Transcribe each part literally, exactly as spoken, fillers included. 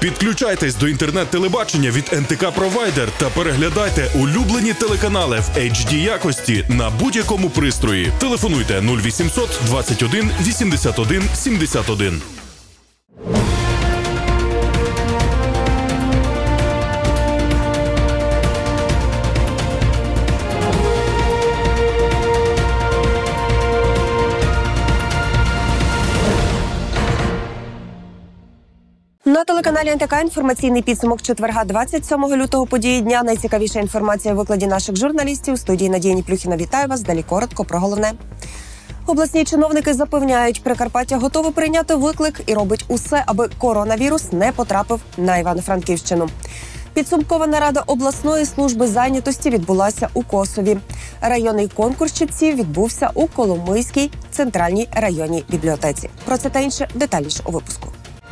Підключайтесь до інтернет-телебачення від ен те ка Провайдер та переглядайте улюблені телеканали в ейч ді якості на будь-якому пристрої. Телефонуйте нуль вісімсот двадцять один вісімдесят один сімдесят один. На телеканалі ен те ка інформаційний підсумок четверга двадцять сьомого лютого події дня. Найцікавіша інформація у викладі наших журналістів. У студії Надія Ніплюхіна вітаю вас. Далі коротко про головне. Обласні чиновники запевняють, Прикарпаття готове прийняти виклик і робить усе, аби коронавірус не потрапив на Івано-Франківщину. Підсумкова нарада обласної служби зайнятості відбулася у Косові. Районний конкурс читців відбувся у Коломийській центральній районній бібліотеці. Про це та інше детальніше у випуску.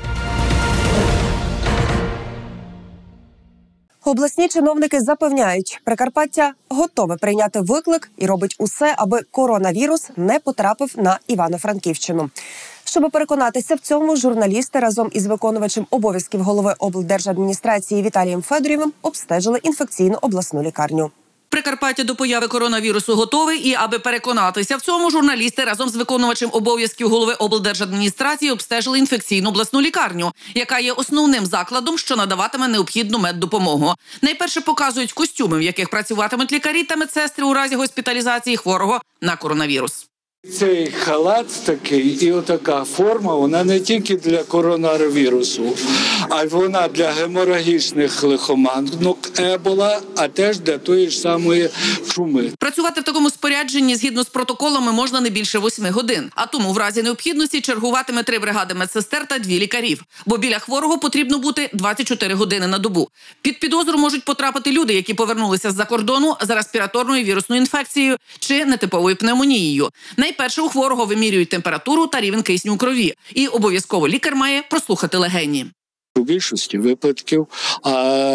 Обласні чиновники запевняють, Прикарпаття готове прийняти виклик і робить усе, аби коронавірус не потрапив на Івано-Франківщину. Щоб переконатися в цьому, журналісти разом із виконувачем обов'язків голови облдержадміністрації Віталієм Федорівим обстежили інфекційну обласну лікарню. Прикарпаття до появи коронавірусу готове, і аби переконатися в цьому, журналісти разом з виконувачем обов'язків голови облдержадміністрації обстежили інфекційну обласну лікарню, яка є основним закладом, що надаватиме необхідну меддопомогу. Найперше показують костюми, в яких працюватимуть лікарі та медсестри у разі госпіталізації хворого на коронавірус. Цей халат такий і отака форма, вона не тільки для коронавірусу, а й вона для геморагічних лихоманок ебола, а теж для тої ж самої чуми. Працювати в такому спорядженні згідно з протоколами можна не більше восьми годин. А тому в разі необхідності чергуватиме три бригади медсестер та дві лікарів. Бо біля хворого потрібно бути двадцять чотири години на добу. Під підозру можуть потрапити люди, які повернулися з-за кордону за респіраторною вірусною інфекцією чи нетиповою пневмонією. Найперше у хворого вимірюють температуру та рівень кисню у крові. І обов'язково лікар має прослухати легені. У більшості випадків, а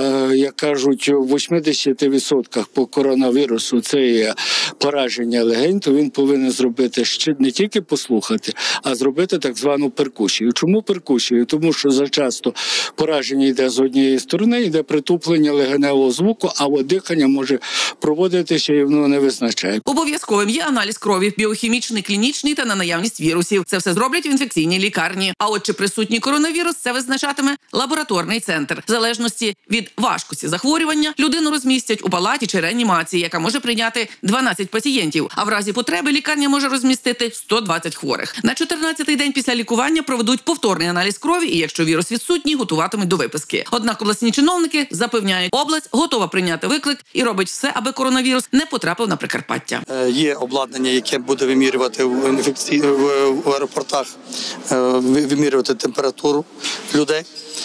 як кажуть, у вісімдесят відсотків по коронавірусу це є пораження легень, то він повинен зробити ще не тільки послухати, а зробити так звану перкусію. Чому перкусію? Тому що зачасто пораження йде з однієї сторони, йде притуплення легеневого звуку, а от дихання може проводитися і воно не визначає. Обов'язковим є аналіз крові, біохімічний, клінічний та на наявність вірусів. Це все зроблять в інфекційній лікарні. А от чи присутній коронавірус, це визначатиме лабораторний центр. В залежності від важкості захворювання людину розмістять у палаті чи реанімації, яка може прийняти дванадцять пацієнтів, а в разі потреби лікарня може розмістити сто двадцять хворих. На чотирнадцятий день після лікування проведуть повторний аналіз крові і, якщо вірус відсутній, готуватимуть до виписки. Однак обласні чиновники запевняють, область готова прийняти виклик і робить все, аби коронавірус не потрапив на Прикарпаття. Є обладнання, яке буде вимірювати в інфекції в аеропортах, вимірювати температуру людей.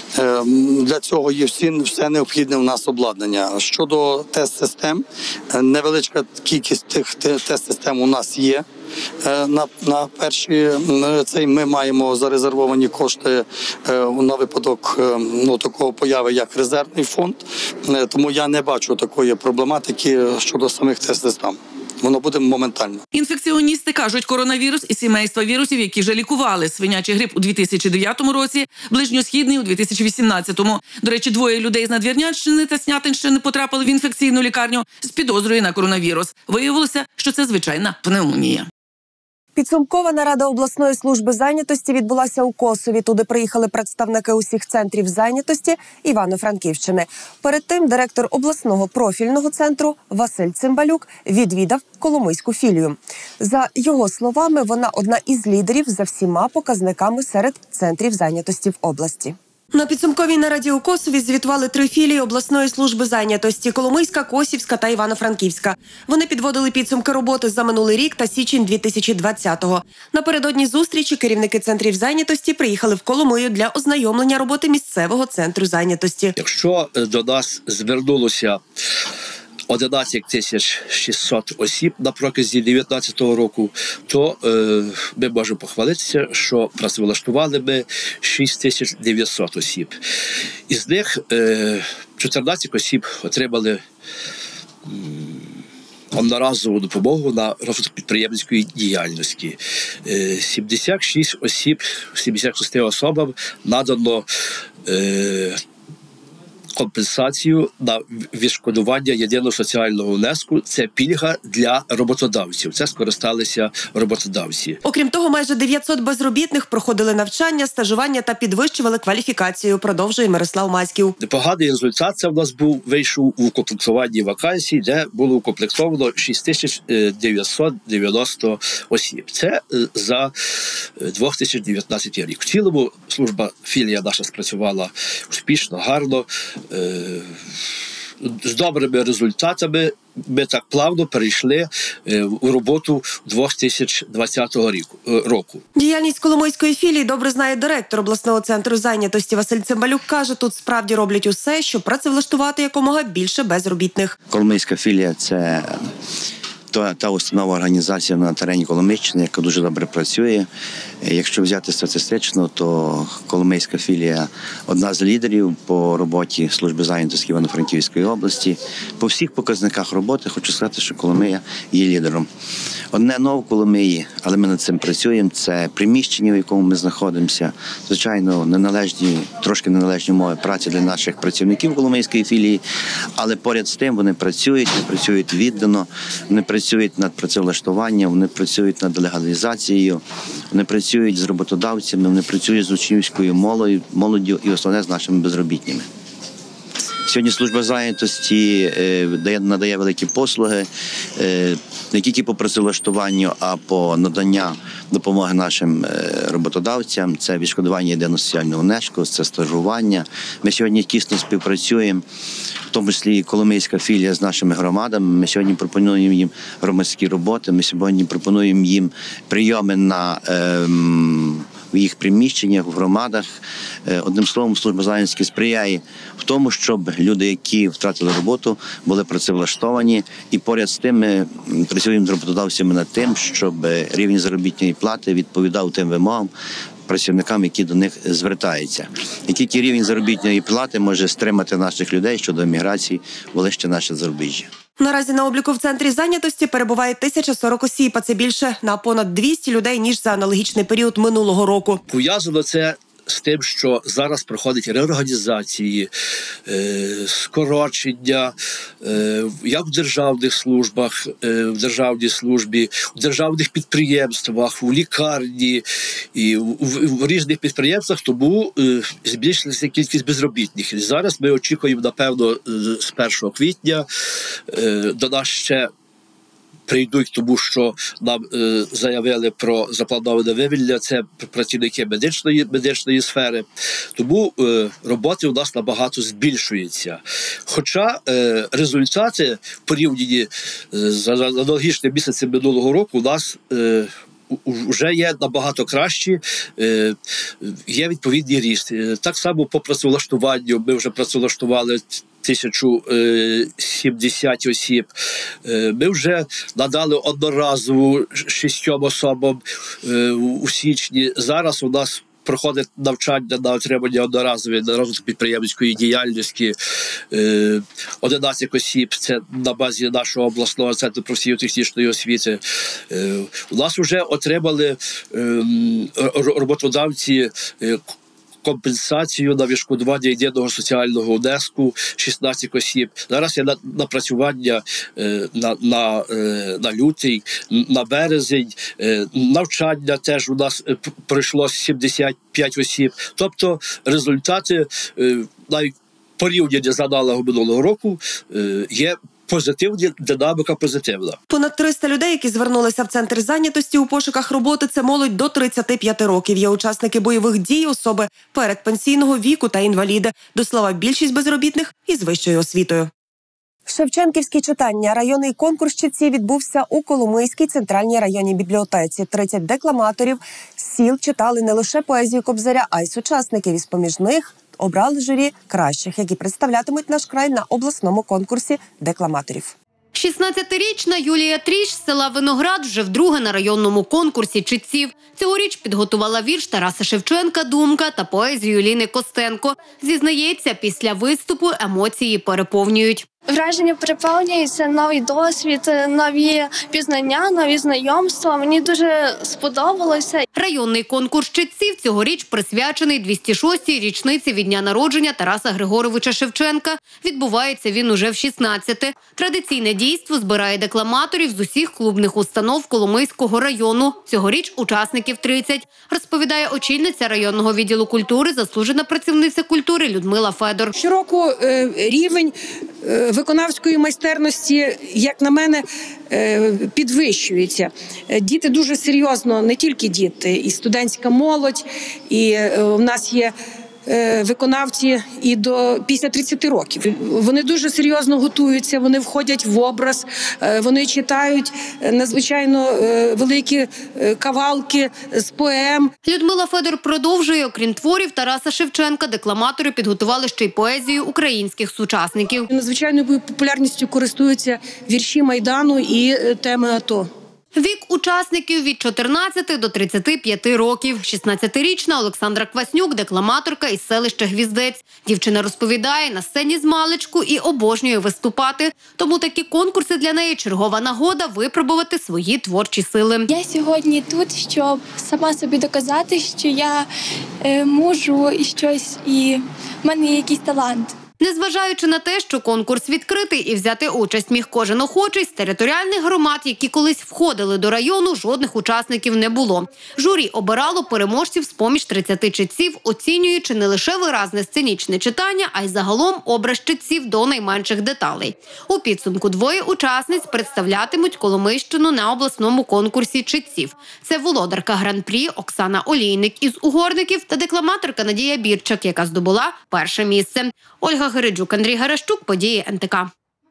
Для цього є всі, все необхідне у нас обладнання. Щодо тест-систем, невеличка кількість тих тест-систем у нас є. На, на перші цей ми маємо зарезервовані кошти на випадок ну, такого появи, як резервний фонд. Тому я не бачу такої проблематики щодо самих тест-систем. Воно буде моментально. Інфекціоністи кажуть, коронавірус і сімейства вірусів, які вже лікували. Свинячий грип у дві тисячі дев'ятому році, ближньосхідний у дві тисячі вісімнадцятому. До речі, двоє людей з Надвірнянщини та Снятинщини потрапили в інфекційну лікарню з підозрою на коронавірус. Виявилося, що це звичайна пневмонія. Підсумкова нарада обласної служби зайнятості відбулася у Косові. Туди приїхали представники усіх центрів зайнятості Івано-Франківщини. Перед тим директор обласного профільного центру Василь Цимбалюк відвідав Коломийську філію. За його словами, вона одна із лідерів за всіма показниками серед центрів зайнятості в області. На підсумковій нараді у Косові звітували три філії обласної служби зайнятості – Коломийська, Косівська та Івано-Франківська. Вони підводили підсумки роботи за минулий рік та січень дві тисячі двадцятого. Напередодні зустрічі керівники центрів зайнятості приїхали в Коломию для ознайомлення роботи місцевого центру зайнятості. Якщо до нас звернулося одинадцять тисяч шістсот осіб на протязі дев'ятнадцятого року, то е, ми можемо похвалитися, що працевлаштували ми шість тисяч дев'ятсот осіб. Із них е, чотирнадцять осіб отримали м, одноразову допомогу на розвиток підприємницької діяльності. сімдесят шість осіб, сімдесят шість особам надано е, компенсацію на відшкодування єдиного соціального внеску. Це пільга для роботодавців. Це скористалися роботодавці. Окрім того, майже дев'ятсот безробітних проходили навчання, стажування та підвищували кваліфікацію, продовжує Мирослав Маськів. Непоганий результат це в нас був, вийшов у комплектуванні вакансій, де було укомплектовано шість тисяч дев'ятсот дев'яносто осіб. Це за дві тисячі дев'ятнадцятий рік. В цілому служба, філія наша спрацювала успішно, гарно, з добрими результатами. Ми так плавно перейшли у роботу дві тисячі двадцятого року. Діяльність Коломийської філії добре знає директор обласного центру зайнятості Василь Цимбалюк. Каже, тут справді роблять усе, щоб працевлаштувати якомога більше безробітних. Коломийська філія – це та, та установа, організація на терені Коломийщини, яка дуже добре працює. Якщо взяти статистично, то Коломийська філія – одна з лідерів по роботі служби зайнятості Івано-Франківської області. По всіх показниках роботи хочу сказати, що Коломия є лідером. Одне нове в Коломиї, але ми над цим працюємо, це приміщення, в якому ми знаходимося. Звичайно, неналежні, трошки неналежні умови праці для наших працівників Коломийської філії, але поряд з тим вони працюють, вони працюють віддано, вони працюють над працевлаштуванням, вони працюють над легалізацією, вони працюють з роботодавцями, вони працюють з учнівською молоддю і основне з нашими безробітними. Сьогодні служба зайнятості надає великі послуги не тільки по працевлаштуванню, а по наданню допомоги нашим роботодавцям. Це відшкодування єдиного соціального внеску, це стажування. Ми сьогодні тісно співпрацюємо, в тому числі і Коломийська філія з нашими громадами. Ми сьогодні пропонуємо їм громадські роботи, ми сьогодні пропонуємо їм прийоми на в їх приміщеннях, в громадах. Одним словом, служба зайнятості сприяє в тому, щоб люди, які втратили роботу, були працевлаштовані. І поряд з тим ми працюємо з роботодавцями над тим, щоб рівень заробітної плати відповідав тим вимогам працівникам, які до них звертаються. І тільки рівень заробітної плати може стримати наших людей щодо еміграції в ближче наше зарубіжжя. Наразі на обліку в центрі зайнятості перебуває тисяча сорок осіб, а це більше на понад двісті людей, ніж за аналогічний період минулого року. Пов'язано це з тим, що зараз проходять реорганізації, скорочення, як в державних службах, в державній службі, в державних підприємствах, у лікарні і в різних підприємствах, тому збільшилася кількість безробітних. І зараз ми очікуємо, напевно, з першого квітня до нас ще прийдуть, тому що нам е, заявили про заплановане вивільнення, це працівники медичної, медичної сфери. Тому е, роботи у нас набагато збільшується. Хоча е, результати в порівнянні з аналогічним місяцем минулого року у нас е, вже є набагато кращі, є відповідний ріст. Так само по працевлаштуванню ми вже працевлаштували тисячу сімдесят осіб. Ми вже надали одноразову шістьом особам у січні. Зараз у нас проходить навчання на отримання одноразової на розвиток підприємницької діяльності. одинадцять осіб, це на базі нашого обласного центру професійно-технічної освіти. У нас вже отримали роботодавці компенсацію на відшкодування єдиного соціального внеску шістнадцять осіб. Зараз є напрацювання на, на, на лютий, на березень. Навчання теж у нас пройшло сімдесят п'ять осіб. Тобто результати навіть порівняння з аналогом минулого року є позитивні, динаміка позитивна. Понад триста людей, які звернулися в центр зайнятості у пошуках роботи, це молодь до тридцяти п'яти років. Є учасники бойових дій, особи передпенсійного віку та інваліди. До слова, більшість безробітних із вищою освітою. Шевченківські читання. Районний конкурс читців відбувся у Коломийській центральній районній бібліотеці. тридцять декламаторів з сіл читали не лише поезію Кобзаря, а й сучасників. Із поміж них обрали журі кращих, які представлятимуть наш край на обласному конкурсі декламаторів. шістнадцятирічна Юлія Тріш з села Виноград вже вдруге на районному конкурсі читців. Цьогоріч підготувала вірш Тараса Шевченка «Думка» та поезію Ліни Костенко. Зізнається, після виступу емоції переповнюють. Враження переповнюються, новий досвід, нові пізнання, нові знайомства. Мені дуже сподобалося. Районний конкурс читців цьогоріч присвячений двісті шостій річниці від дня народження Тараса Григоровича Шевченка. Відбувається він уже в шістнадцяте. Традиційне дійство збирає декламаторів з усіх клубних установ Коломийського району. Цьогоріч учасників тридцять, розповідає очільниця районного відділу культури, заслужена працівниця культури Людмила Федор. Щороку е, рівень е, виконавської майстерності, як на мене, е, підвищується. Е, Діти дуже серйозно, не тільки діти, і студентська молодь, і е, у нас є е, виконавці і до після тридцяти років. Вони дуже серйозно готуються, вони входять в образ, е, вони читають е, надзвичайно е, великі е, кавалки з поем. Людмила Федор продовжує, окрім творів Тараса Шевченка, декламатори підготували ще й поезію українських сучасників. Надзвичайною популярністю користуються вірші Майдану і е, теми АТО. Вік учасників від чотирнадцяти до тридцяти п'яти років. шістнадцятирічна Олександра Кваснюк – декламаторка із селища Гвіздець. Дівчина розповідає, на сцені з маличку і обожнює виступати. Тому такі конкурси для неї – чергова нагода випробувати свої творчі сили. Я сьогодні тут, щоб сама собі доказати, що я е, можу і щось, і в мене є якийсь талант. Незважаючи на те, що конкурс відкритий і взяти участь міг кожен охочий, з територіальних громад, які колись входили до району, жодних учасників не було. Журі обирало переможців з-поміж тридцяти читців, оцінюючи не лише виразне сценічне читання, а й загалом образ читців до найменших деталей. У підсумку двоє учасниць представлятимуть Коломийщину на обласному конкурсі читців. Це володарка гран-прі Оксана Олійник із Угорників та декламаторка Надія Бірчак, яка здобула перше місце. Ольга Гереджук, Андрій Гарашчук, події ен те ка.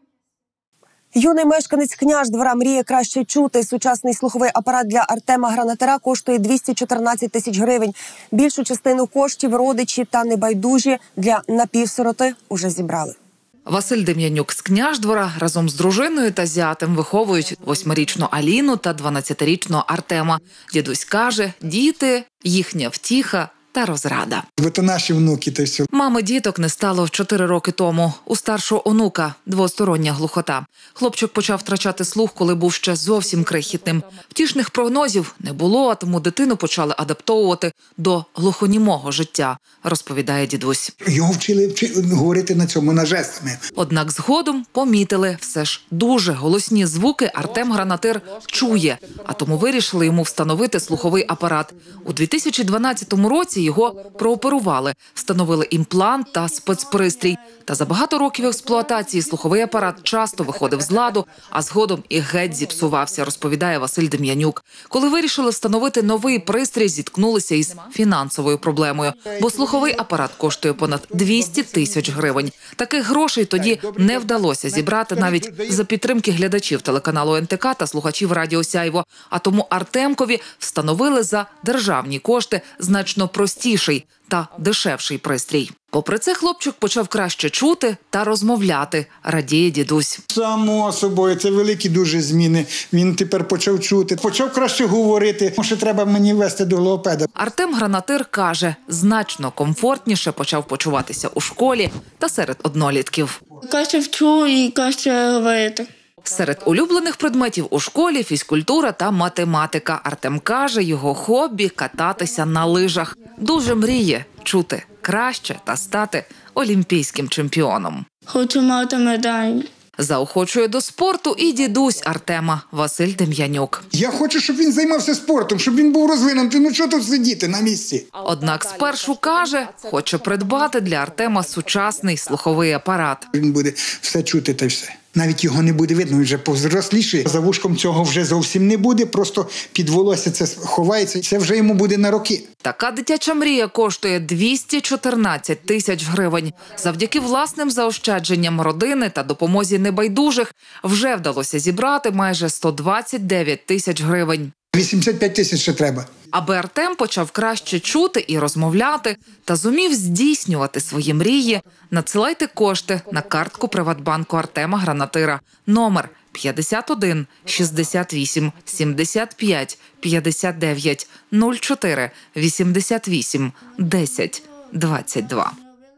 Юний мешканець Княждвора мріє краще чути. Сучасний слуховий апарат для Артема Гранатира коштує двісті чотирнадцять тисяч гривень. Більшу частину коштів родичі та небайдужі для напівсироти уже зібрали. Василь Дем'янюк з Княждвора разом з дружиною та зятем виховують восьмирічну Аліну та дванадцятирічного Артема. Дідусь каже, діти – їхня втіха та розрада. Бо то наші внуки, та все. Мами діток не стало чотири роки тому. У старшого онука двостороння глухота. Хлопчик почав втрачати слух, коли був ще зовсім крихітним. Втішних прогнозів не було, а тому дитину почали адаптовувати до глухонімого життя, розповідає дідусь. Його вчили, вчили говорити на цьому, на жестами. Однак згодом помітили, все ж дуже голосні звуки Артем Гранатир чує, а тому вирішили йому встановити слуховий апарат. У дві тисячі дванадцятому році його прооперували, встановили імплант та спецпристрій. Та за багато років експлуатації слуховий апарат часто виходив з ладу, а згодом і геть зіпсувався, розповідає Василь Дем'янюк. Коли вирішили встановити новий пристрій, зіткнулися із фінансовою проблемою, бо слуховий апарат коштує понад двісті тисяч гривень. Таких грошей тоді не вдалося зібрати навіть за підтримки глядачів телеканалу ен те ка та слухачів Радіо Сяйво. А тому Артемкові встановили за державні кошти значно простіший та дешевший пристрій. Попри це, хлопчик почав краще чути та розмовляти, радіє дідусь. Само собою, це великі дуже зміни. Він тепер почав чути, почав краще говорити. Може, треба мені вести до логопеда. Артем Гранатир каже, значно комфортніше почав почуватися у школі та серед однолітків. Краще вчу і краще говорити. Серед улюблених предметів у школі – фізкультура та математика. Артем каже, його хобі – кататися на лижах. Дуже мріє чути краще та стати олімпійським чемпіоном. Хочу мати медаль. Заохочує до спорту і дідусь Артема Василь Дем'янюк. Я хочу, щоб він займався спортом, щоб він був розвинутий. Ну чого тут сидіти на місці? Однак спершу каже, хоче придбати для Артема сучасний слуховий апарат. Він буде все чути та й все. Навіть його не буде видно, він вже повзросліший. За вушком цього вже зовсім не буде, просто під волосся це ховається. Це вже йому буде на роки. Така дитяча мрія коштує двісті чотирнадцять тисяч гривень. Завдяки власним заощадженням родини та допомозі небайдужих вже вдалося зібрати майже сто двадцять дев'ять тисяч гривень. вісімдесят п'ять тисяч ще треба. Аби Артем почав краще чути і розмовляти та зумів здійснювати свої мрії, надсилайте кошти на картку Приватбанку Артема Гранатира. Номер п'ятдесят один шістдесят вісім сімдесят п'ять п'ятдесят дев'ять нуль чотири вісімдесят вісім десять двадцять два.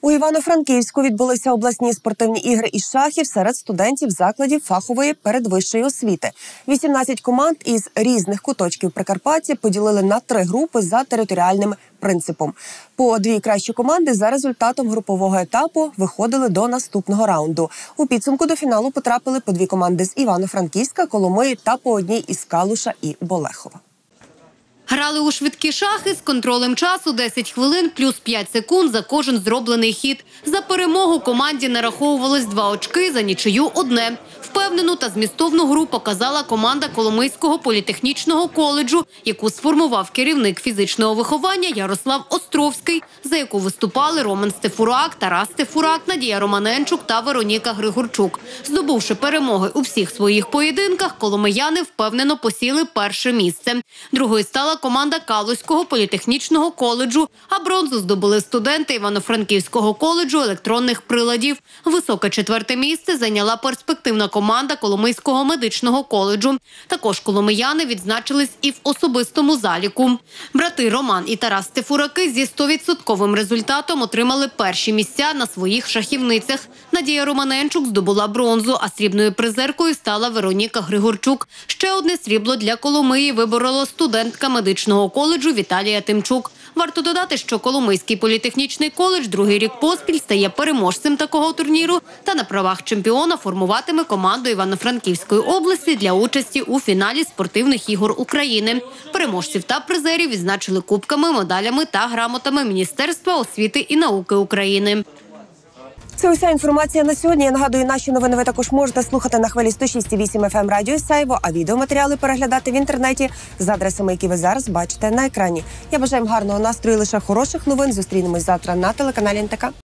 У Івано-Франківську відбулися обласні спортивні ігри із шахів серед студентів закладів фахової передвищої освіти. вісімнадцять команд із різних куточків Прикарпаття поділили на три групи за територіальним принципом. По дві кращі команди за результатом групового етапу виходили до наступного раунду. У підсумку до фіналу потрапили по дві команди з Івано-Франківська, Коломиї та по одній із Калуша і Болехова. Грали у швидкі шахи з контролем часу десять хвилин плюс п'ять секунд за кожен зроблений хід. За перемогу команді нараховувалось два очки, за нічию – одне. Впевнену та змістовну гру показала команда Коломийського політехнічного коледжу, яку сформував керівник фізичного виховання Ярослав Островський, за яку виступали Роман Стефурак, Тарас Стефурак, Надія Романенчук та Вероніка Григорчук. Здобувши перемоги у всіх своїх поєдинках, коломияни впевнено посіли перше місце. Другою стала команда Калузького політехнічного коледжу, а бронзу здобули студенти Івано-Франківського коледжу електронних приладів. Високе четверте місце зайняла перспективна команда Коломийського медичного коледжу. Також коломияни відзначились і в особистому заліку. Брати Роман і Тарас Стефураки зі сто відсотковим результатом отримали перші місця на своїх шахівницях. Надія Романенчук здобула бронзу, а срібною призеркою стала Вероніка Григорчук. Ще одне срібло для Коломиї виборола студентка медичного коледжу Віталія Тимчук. Варто додати, що Коломийський політехнічний коледж другий рік поспіль стає переможцем такого турніру та на правах чемпіона формуватиме команду Івано-Франківської області для участі у фіналі спортивних ігор України. Переможців та призерів відзначили кубками, медалями та грамотами Міністерства освіти і науки України. Це уся інформація на сьогодні. Я нагадую, наші новини ви також можете слухати на хвилі сто шість і вісім еф ем радіо Сяйво, а відеоматеріали переглядати в інтернеті за адресами, які ви зараз бачите на екрані. Я бажаю вам гарного настрою, лише хороших новин. Зустрінемось завтра на телеканалі ен те ка.